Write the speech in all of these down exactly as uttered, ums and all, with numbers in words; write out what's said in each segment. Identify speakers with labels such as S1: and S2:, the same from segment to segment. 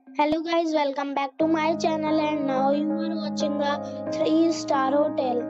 S1: Hello guys, welcome back to my channel and now you are watching a three star hotel.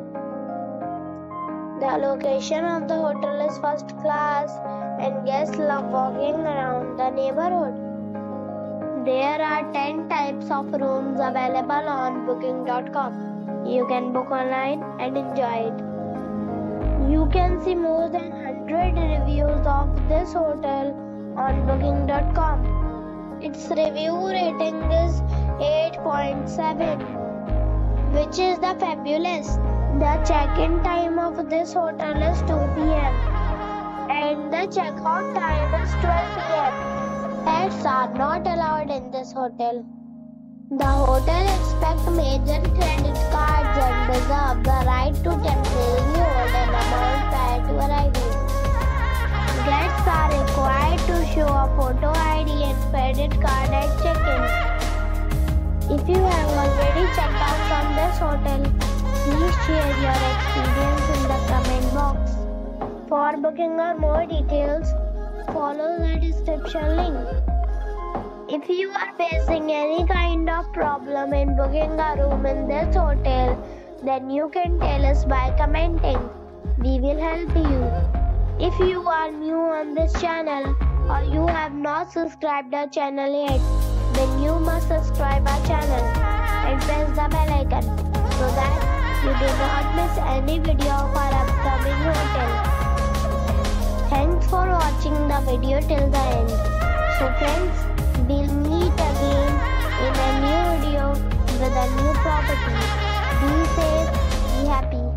S1: The location of the hotel is first class and guests love walking around the neighborhood. There are ten types of rooms available on booking dot com. You can book online and enjoy it. You can see more than one hundred reviews of this hotel on booking dot com. Its review rating is eight point seven, which is the fabulous. The check-in time of this hotel is two p m and the check-out time is twelve p m Pets are not allowed in this hotel. The hotel expects major credit cards and reserves the right to temporarily hold an amount prior to arrival. Guests are required to show a photo I D and credit card at check-in. If you have already checked out from this hotel, please share your experience in the comment box. For booking or more details, follow the description link. If you are facing any kind of problem in booking a room in this hotel, then you can tell us by commenting. We will help you. If you are new on this channel or you have not subscribed our channel yet, then you must subscribe our channel and press the bell icon so that you do not miss any video of our upcoming hotel. Thanks for watching the video till the end. So friends, we'll meet again in a new video with a new property. Be safe, be happy.